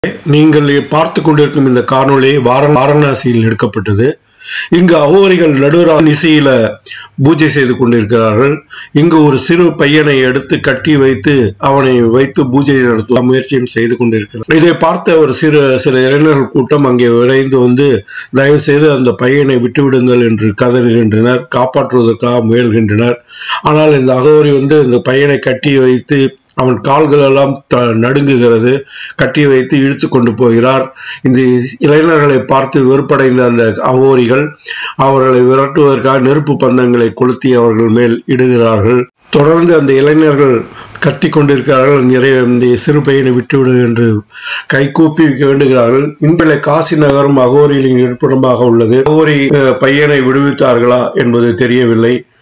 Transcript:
நீங்கள் பார்த்து கொண்டிருக்கும் இந்த காணொளி வாரணாசியில் எடுக்கப்பட்டது. இங்கு அகோரிகள் நடுராத்திரி இசையில பூஜை செய்து கொண்டிருக்கிறார்கள். இங்கு ஒரு சிறு பையனை எடுத்து கட்டி வைத்து அவனை வைத்து பூஜை நடத்த முயற்சியும் செய்து கொண்டிருக்கிறார். இதை பார்த்த ஒரு சில இளைஞர்கள் கூட்டம் அங்கே விரைந்து வந்து தயவு செய்து அந்த பையனை விட்டுவிடுங்கள் என்று கதறுகின்றனர், காப்பாற்றுவதற்காக முயல்கின்றனர். ஆனால் இந்த அகோரி வந்து இந்த பையனை கட்டி வைத்து அவன் கால்கள் எல்லாம் நடுங்குகிறது, கட்டி வைத்து இழுத்து கொண்டு போகிறார். இந்த இளைஞர்களை பார்த்து வெறுப்படைந்த அந்த அகோரிகள் அவர்களை விரட்டுவதற்காக நெருப்பு பந்தங்களை கொளுத்தி அவர்கள் மேல் இடுகிறார்கள். தொடர்ந்து அந்த இளைஞர்கள் கத்தி கொண்டிருக்கிறார்கள், இந்த சிறு பையனை விட்டுவிடு என்று கைகூப்பி வேண்டுகிறார்கள். இந்த காசி நகரம் அகோரிகளின் இருப்பிடமாக உள்ளது. அகோரி பையனை விடுவித்தார்களா என்பது தெரியவில்லை.